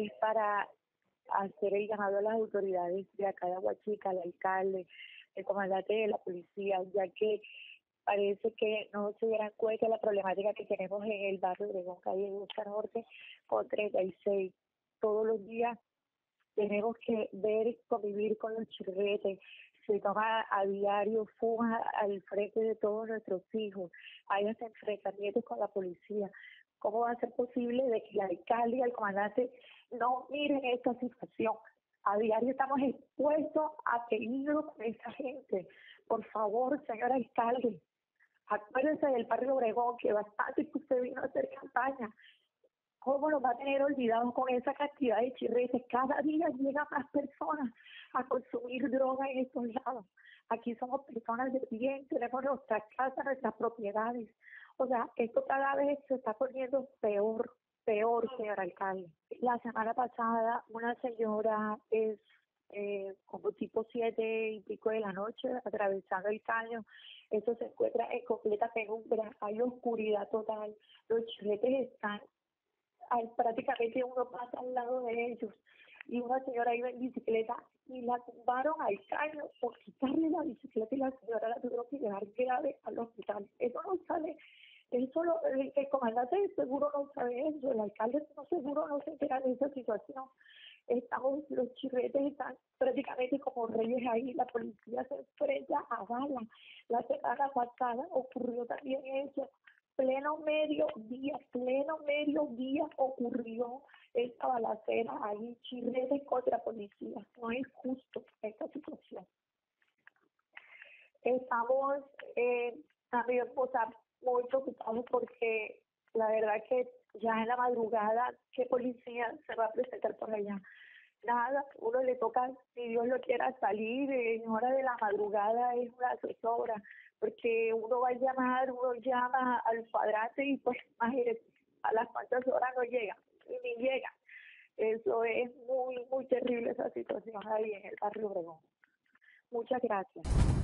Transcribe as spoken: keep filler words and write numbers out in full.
es para hacer el llamado a las autoridades de acá de Aguachica, al alcalde, el comandante de la policía, ya que parece que no se dieran cuenta de la problemática que tenemos en el barrio Obregón, calle Busca Norte, con treinta y seis. Todos los días tenemos que ver y convivir con los chirretes. Se toma a diario fuga al frente de todos nuestros hijos. Hay hasta enfrentamientos con la policía. ¿Cómo va a ser posible de que el alcalde y el comandante no miren esta situación? A diario estamos expuestos a peligro con esa gente. Por favor, señor alcalde, acuérdense del barrio Obregón, que bastante que usted vino a hacer campaña. ¿Cómo nos va a tener olvidados con esa cantidad de chirretes? Cada día llegan más personas a consumir droga en estos lados. Aquí somos personas de bien, tenemos nuestras casas, nuestras propiedades. O sea, esto cada vez se está poniendo peor, peor, señor alcalde. La semana pasada una señora es eh, como tipo siete y pico de la noche, atravesando el caño. Eso se encuentra en completa penumbra, hay oscuridad total, los chirretes están, hay, prácticamente uno pasa al lado de ellos, y una señora iba en bicicleta y la tumbaron al caño por quitarle la bicicleta y la señora la tuvieron que llevar grave al hospital. Eso no sale. Eso lo, el, el comandante de seguro no sabe eso, el alcalde no seguro no se entera de esa situación. Estamos, los chirretes están prácticamente como reyes ahí, la policía se enfrenta a balas. La semana pasada ocurrió también eso, pleno mediodía, pleno mediodía ocurrió esta balacera ahí, chirretes contra policía. No es justo esta situación. Estamos eh, también, o sea, muy preocupados porque la verdad que ya en la madrugada, ¿qué policía se va a presentar por allá? Nada, uno le toca, si Dios lo quiera, salir en hora de la madrugada, es una zozobra, porque uno va a llamar, uno llama al cuadrante y pues imagínese, a las cuantas horas no llega, y ni llega. Eso es muy, muy terrible esa situación ahí en el barrio Obregón. Muchas gracias.